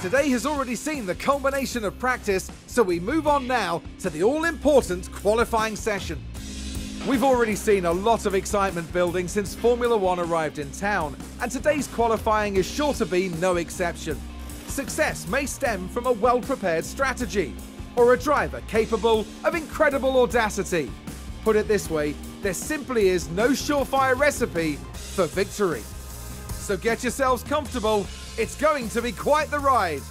Today has already seen the culmination of practice, so we move on now to the all-important qualifying session. We've already seen a lot of excitement building since Formula One arrived in town, and today's qualifying is sure to be no exception. Success may stem from a well-prepared strategy, or a driver capable of incredible audacity. Put it this way, there simply is no surefire recipe for victory. So get yourselves comfortable, it's going to be quite the ride.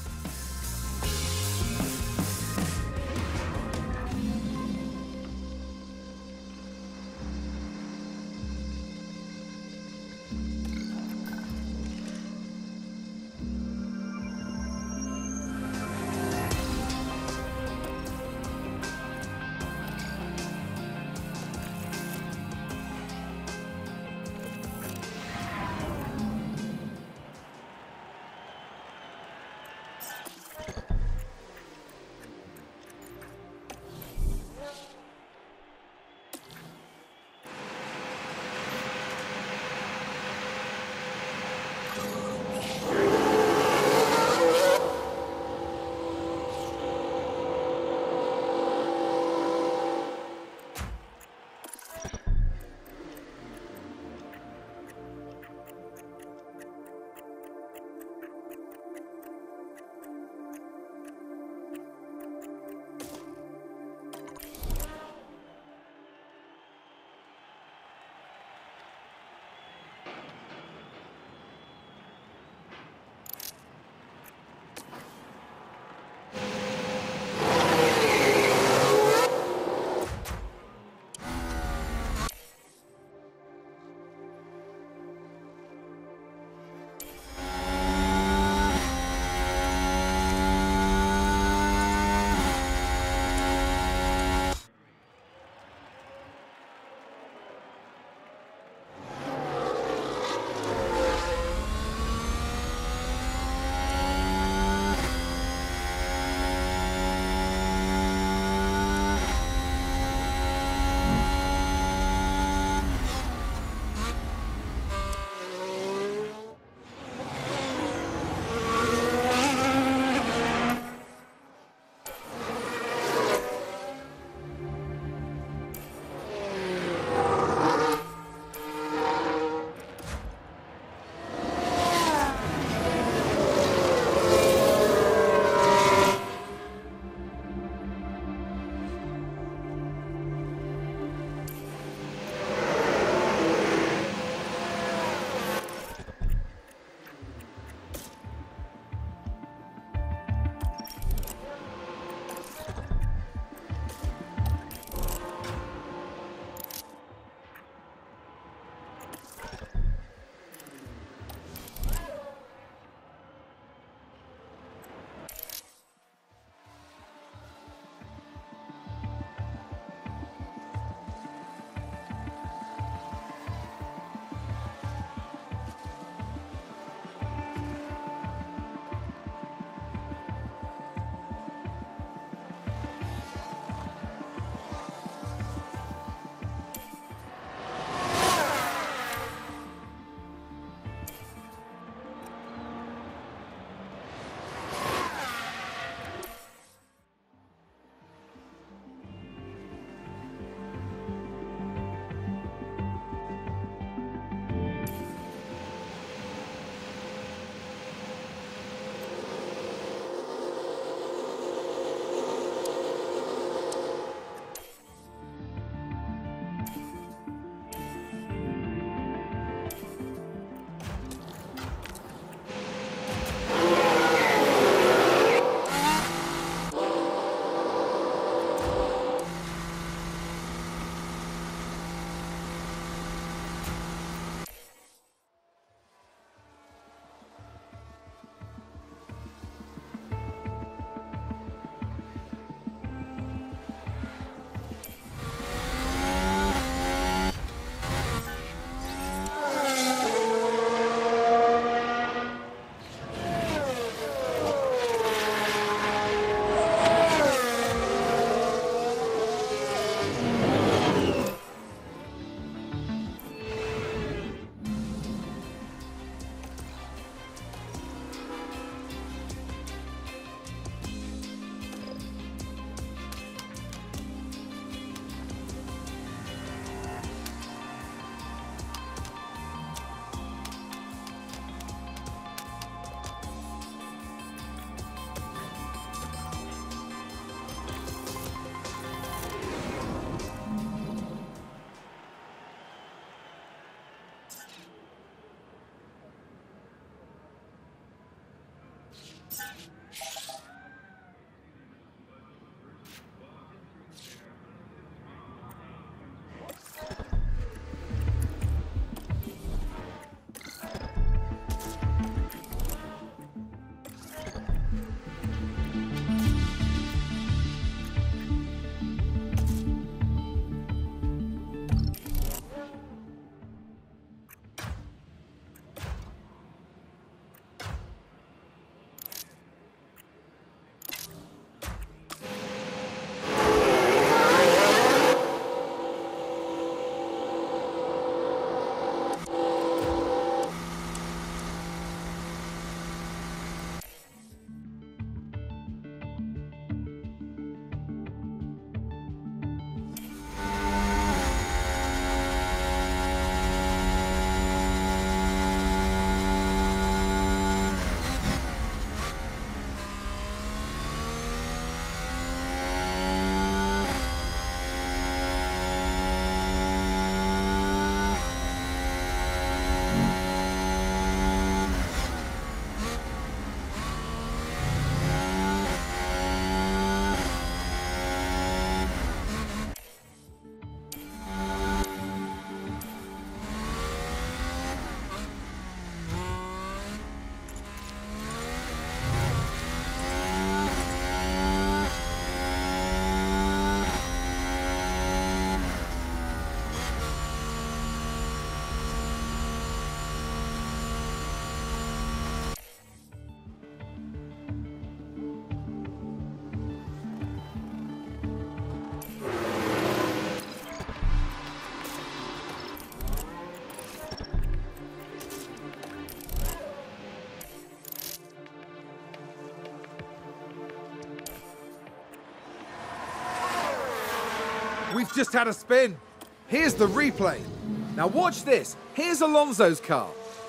We've just had a spin. Here's the replay. Now watch this. Here's Alonso's car.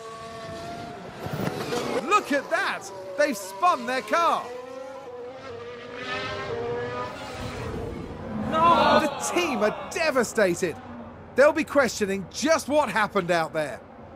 Look at that! They've spun their car. No! The team are devastated. They'll be questioning just what happened out there.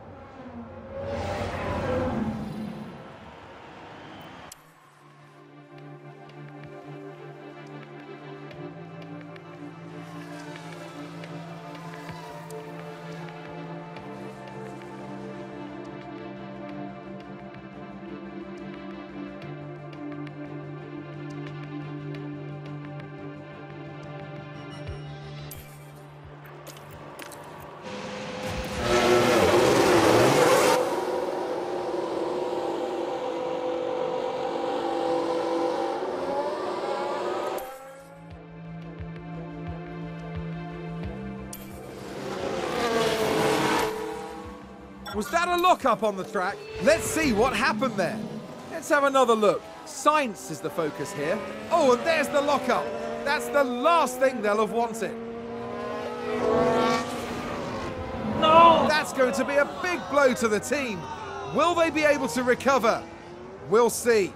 Was that a lock-up on the track? Let's see what happened there. Let's have another look. Science is the focus here. Oh, and there's the lock-up. That's the last thing they'll have wanted. No! That's going to be a big blow to the team. Will they be able to recover? We'll see.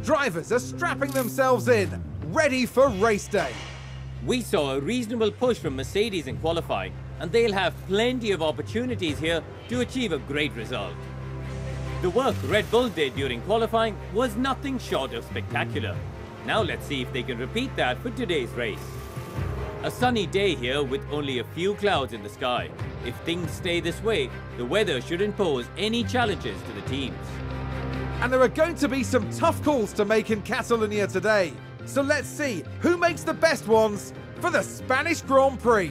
Drivers are strapping themselves in, ready for race day. We saw a reasonable push from Mercedes in qualifying, and they'll have plenty of opportunities here to achieve a great result. The work Red Bull did during qualifying was nothing short of spectacular. Now let's see if they can repeat that for today's race. A sunny day here with only a few clouds in the sky. If things stay this way, the weather shouldn't pose any challenges to the teams. And there are going to be some tough calls to make in Catalonia today. So let's see who makes the best ones for the Spanish Grand Prix.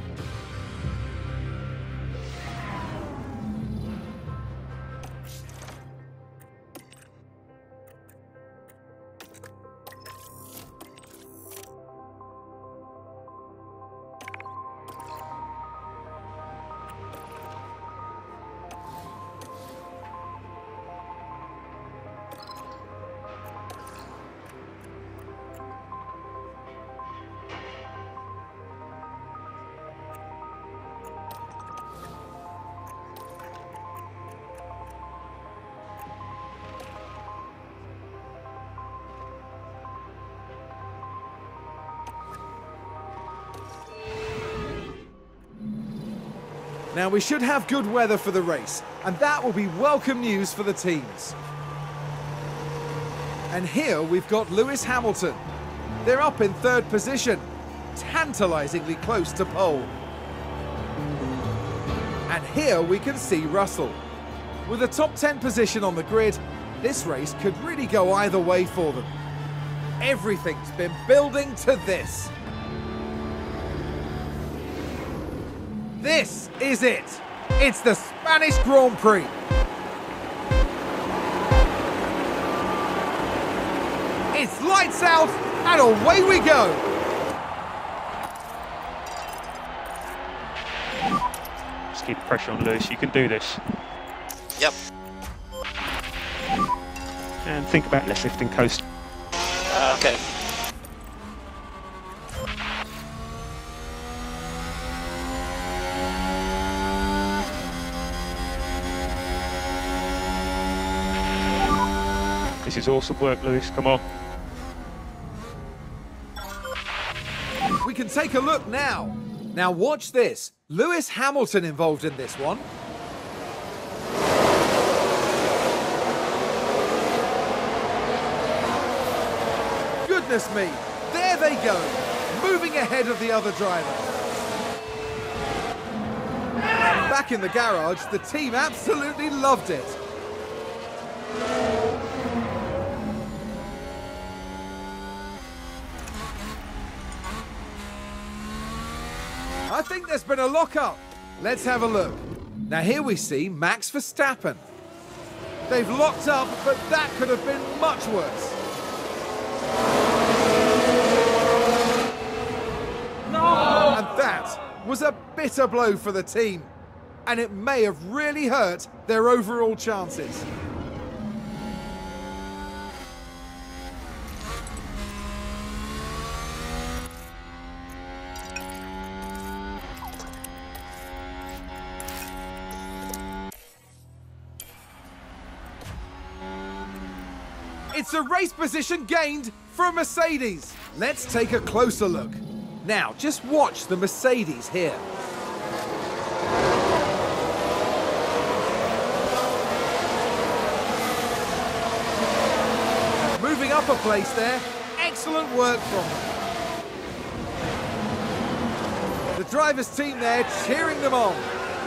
Now we should have good weather for the race, and that will be welcome news for the teams. And here we've got Lewis Hamilton. They're up in third position, tantalisingly close to pole. And here we can see Russell. With a top 10 position on the grid, this race could really go either way for them. Everything's been building to this. This is it. It's the Spanish Grand Prix. It's lights out and away we go. Just keep the pressure on Lewis, you can do this. Yep. And think about left lifting coast. Okay. This is awesome work, Lewis, come on. We can take a look now. Now watch this. Lewis Hamilton involved in this one. Goodness me, there they go, moving ahead of the other driver. Back in the garage, the team absolutely loved it. I think there's been a lock-up. Let's have a look. Now here we see Max Verstappen. They've locked up, but that could have been much worse. No! And that was a bitter blow for the team. And it may have really hurt their overall chances. It's a race position gained for Mercedes. Let's take a closer look. Now, just watch the Mercedes here. Moving up a place there. Excellent work from them. The driver's team there cheering them on.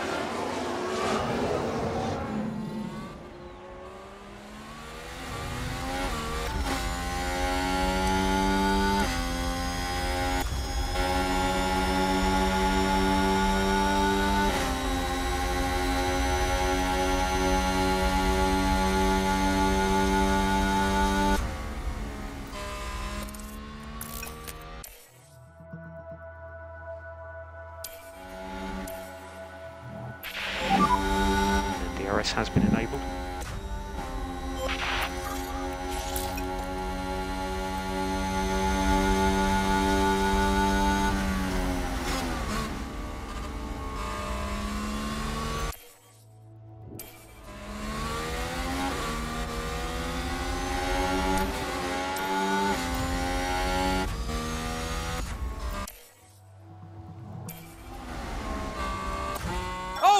DRS has been enabled.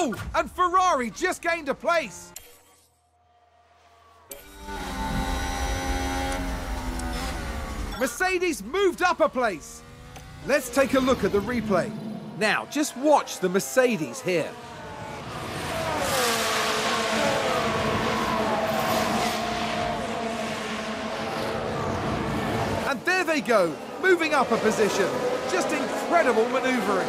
Oh, and Ferrari just gained a place. Mercedes moved up a place. Let's take a look at the replay. Now, just watch the Mercedes here. And there they go, moving up a position. Just incredible manoeuvring.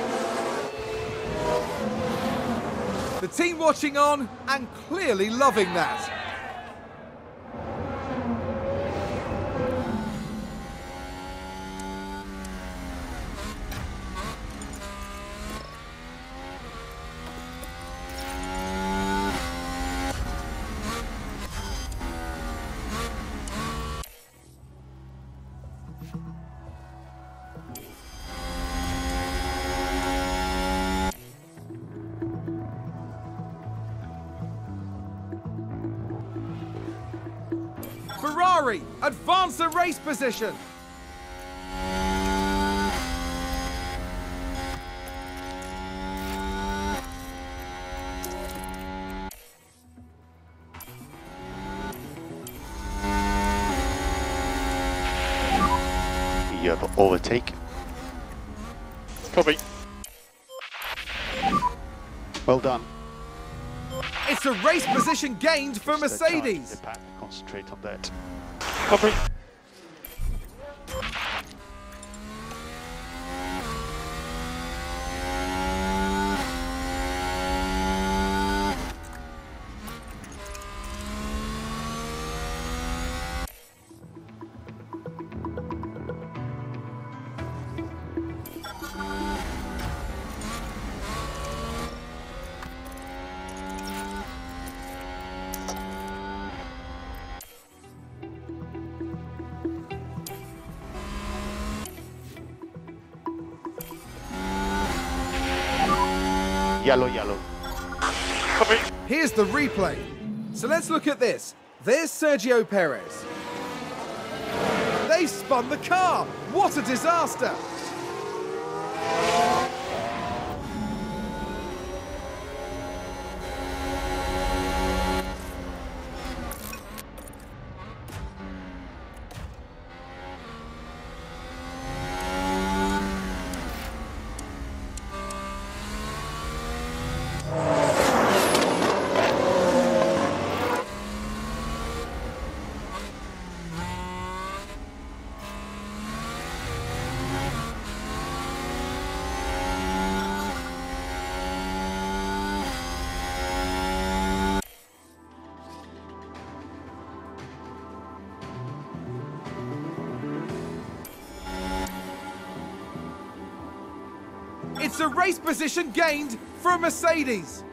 The team watching on and clearly loving that. Ferrari advance the race position. The overtake. Copy. Well done. It's a race position gained for Mercedes. The pack, concentrate on that. Copy. Yellow, yellow. Copy. Here's the replay. So let's look at this. There's Sergio Perez. They spun the car. What a disaster. It's a race position gained for Mercedes.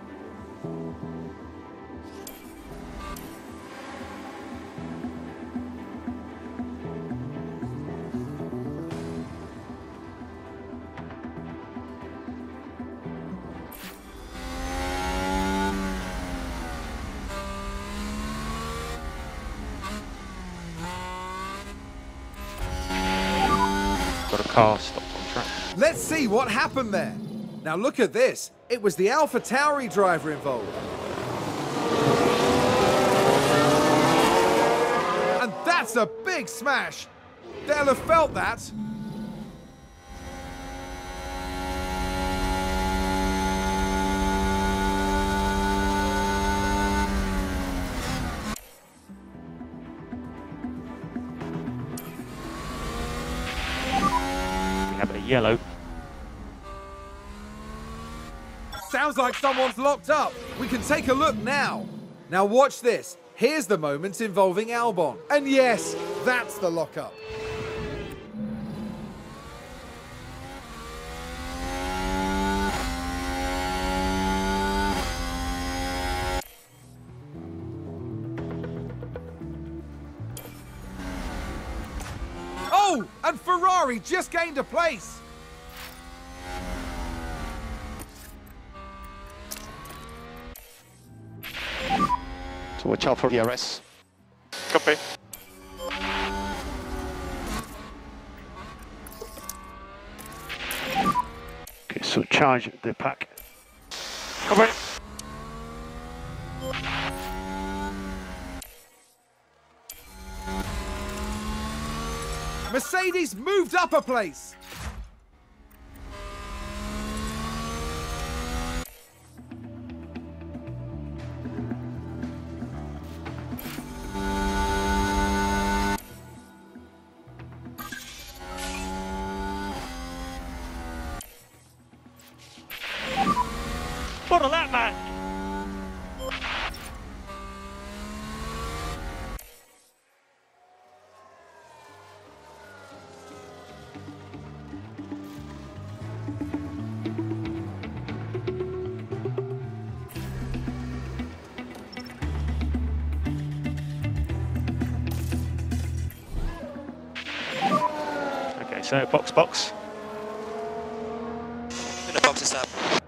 Got a car stopped on track. Let's see what happened there. Now look at this. It was the AlphaTauri driver involved. And that's a big smash. They'll have felt that. We have a yellow. Sounds like someone's locked up. We can take a look now. Now watch this. Here's the moment involving Albon. And yes, that's the lockup. Oh, and Ferrari just gained a place. So watch out for DRS. Copy. Okay, so charge the pack. Copy. Mercedes moved up a place. Bottle that, man. Okay, so box. Gonna box this up.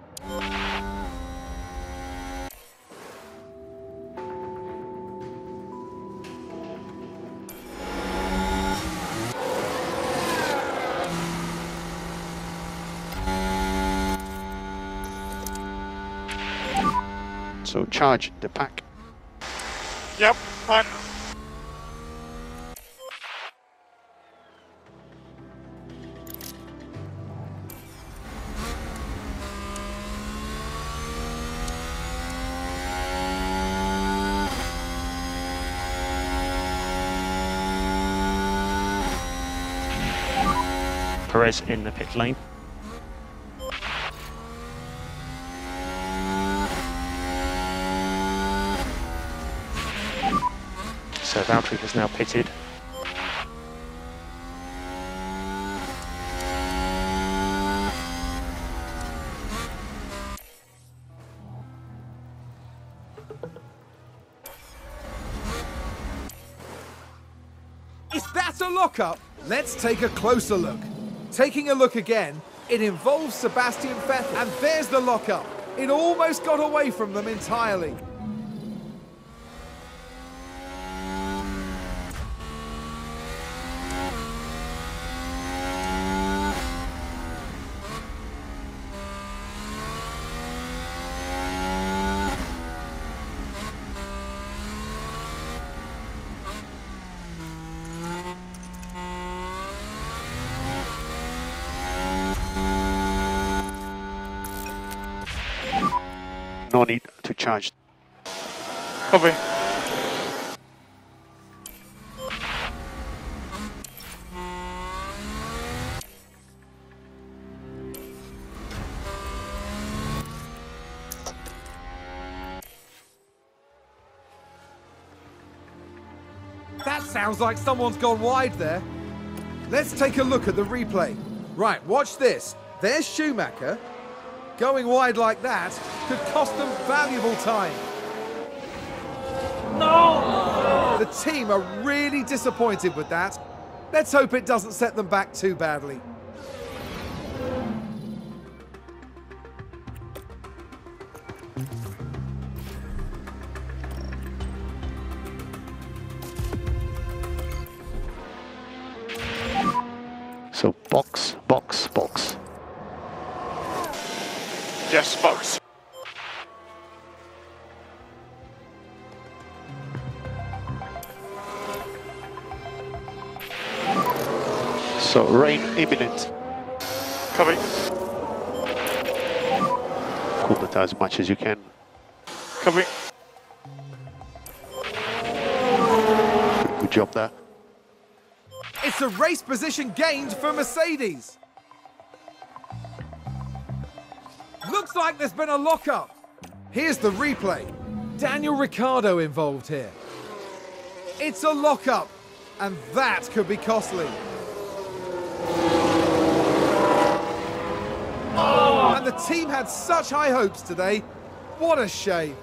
So charge the pack. Yep, fine. Perez in the pit lane. So Valtteri has now pitted. Is that a lockup? Let's take a closer look. Taking a look again, it involves Sebastian Vettel, and there's the lockup. It almost got away from them entirely. No need to charge. Copy. That sounds like someone's gone wide there. Let's take a look at the replay. Right, watch this. There's Schumacher. Going wide like that could cost them valuable time. No! The team are really disappointed with that. Let's hope it doesn't set them back too badly. So box. Yes, box. So rain imminent. Copy. Cool the tires as much as you can. Copy. Good job there. It's a race position gained for Mercedes. Looks like there's been a lockup. Here's the replay. Daniel Ricciardo involved here. It's a lockup, and that could be costly. Oh. And the team had such high hopes today. What a shame.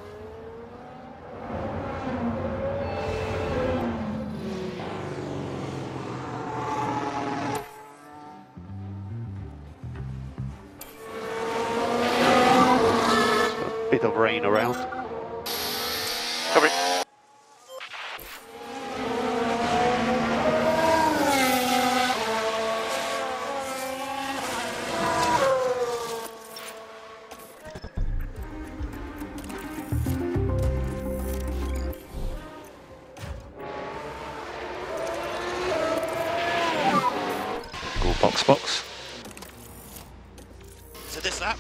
Bit of rain around. Copy. Is it this lap?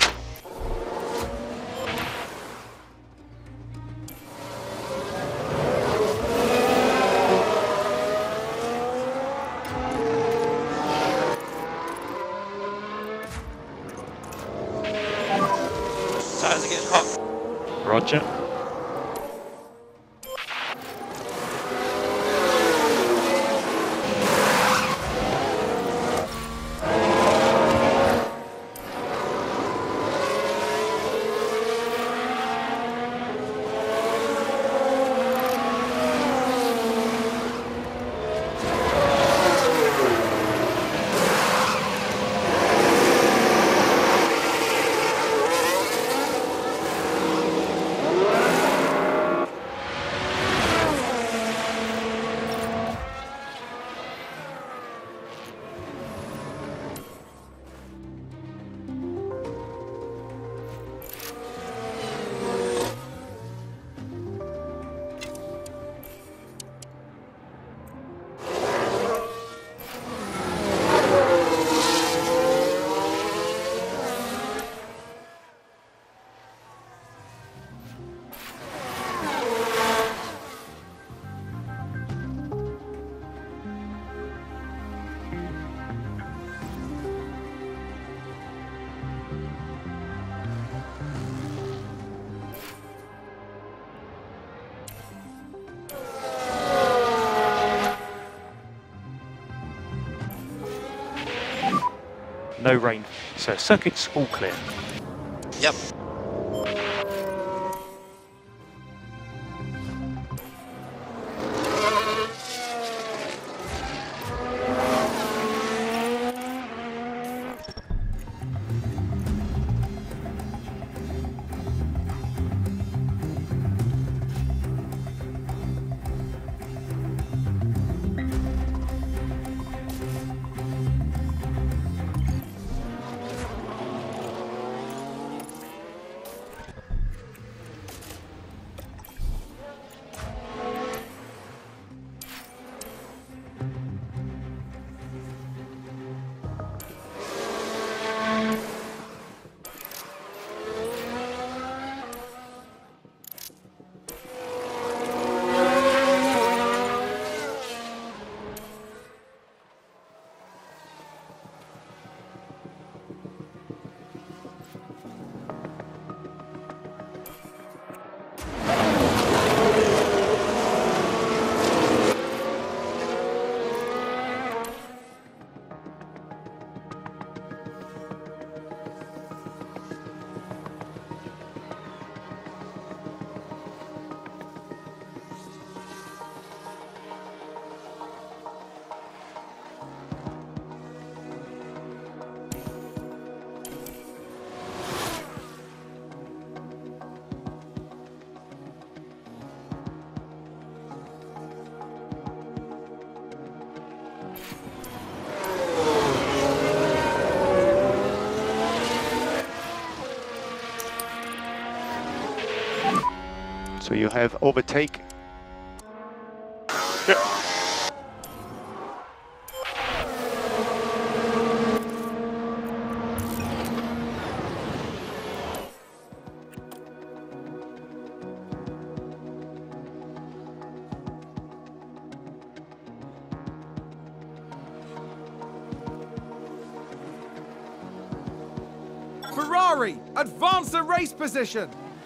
Tires are getting hot. Roger. No rain, so circuit's all clear. Yep. So you have overtake. Yeah. Ferrari, advance the race position.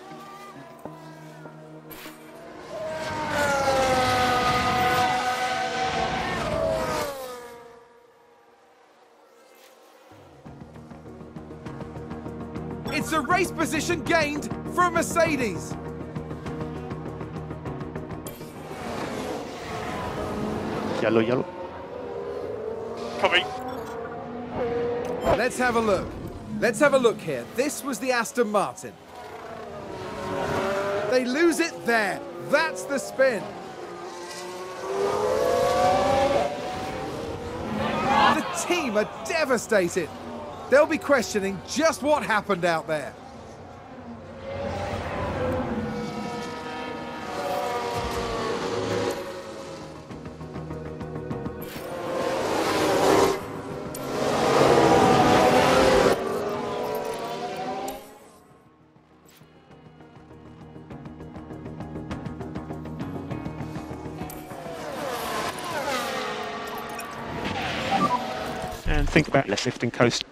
It's a race position gained for Mercedes. Yellow, yellow. Coming. Let's have a look. Let's have a look here. This was the Aston Martin. They lose it there. That's the spin. The team are devastated. They'll be questioning just what happened out there. Think about less lifting coast.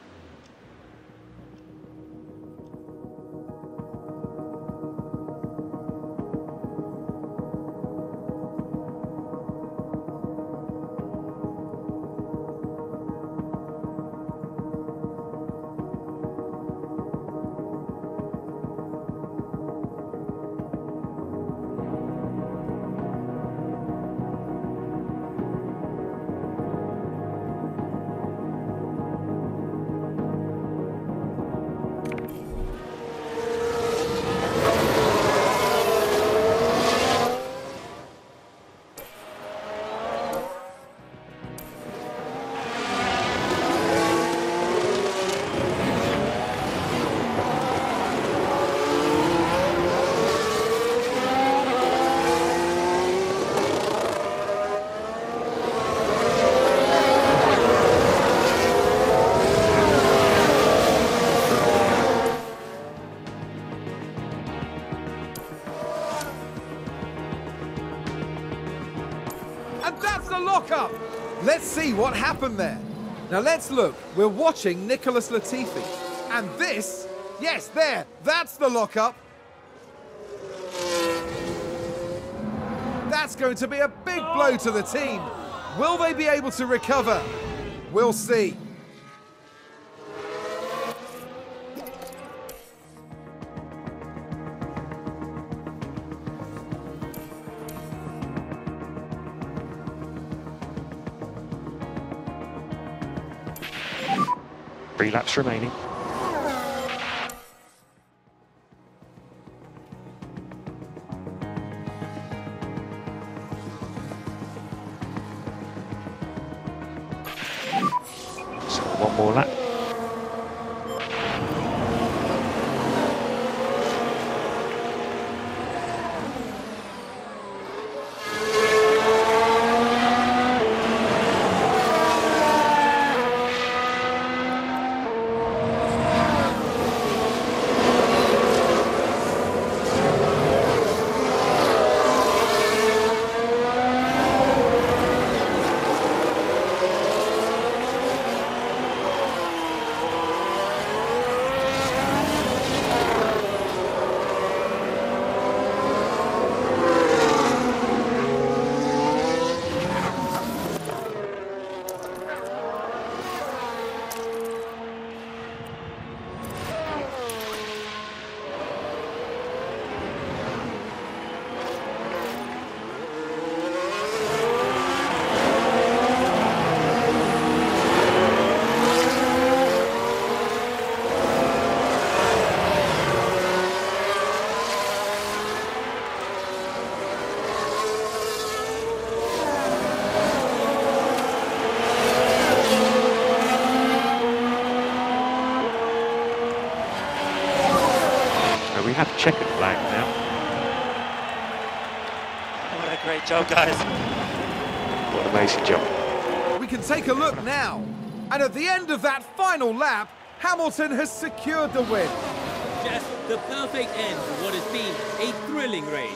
And that's the lockup! Let's see what happened there. Now let's look. We're watching Nicholas Latifi. And this, yes, there, that's the lockup. That's going to be a big blow to the team. Will they be able to recover? We'll see. Three laps remaining. So one more lap. We have checkered flag now. What a great job, guys. What an amazing job. We can take a look now. And at the end of that final lap, Hamilton has secured the win. Just the perfect end to what has been a thrilling race.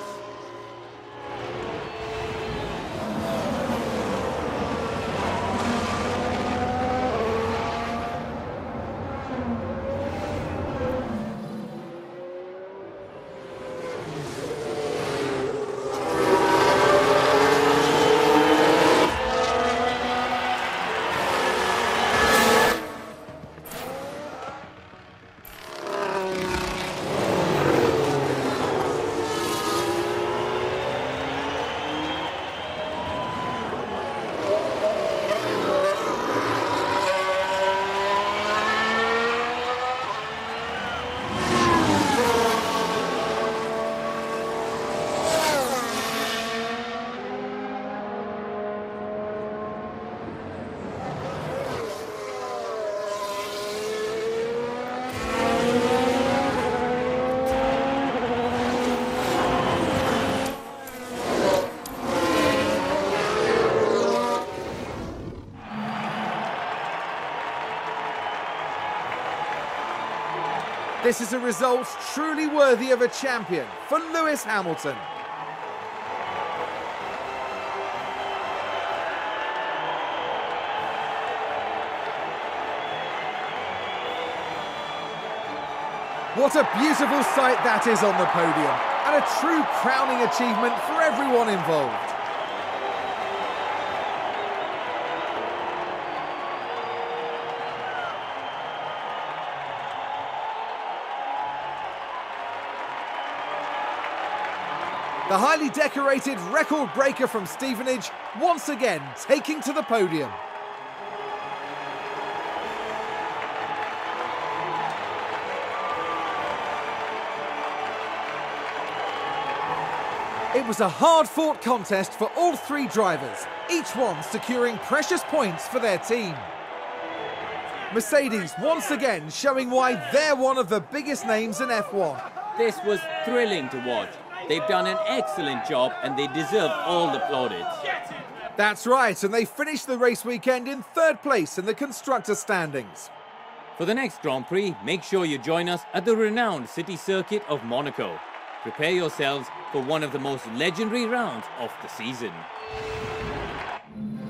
This is a result truly worthy of a champion for Lewis Hamilton. What a beautiful sight that is on the podium, and a true crowning achievement for everyone involved. The highly decorated record breaker from Stevenage once again taking to the podium. It was a hard-fought contest for all three drivers, each one securing precious points for their team. Mercedes once again showing why they're one of the biggest names in F1. This was thrilling to watch. They've done an excellent job and they deserve all the plaudits. That's right, and they finished the race weekend in third place in the constructor standings. For the next Grand Prix, make sure you join us at the renowned city circuit of Monaco. Prepare yourselves for one of the most legendary rounds of the season.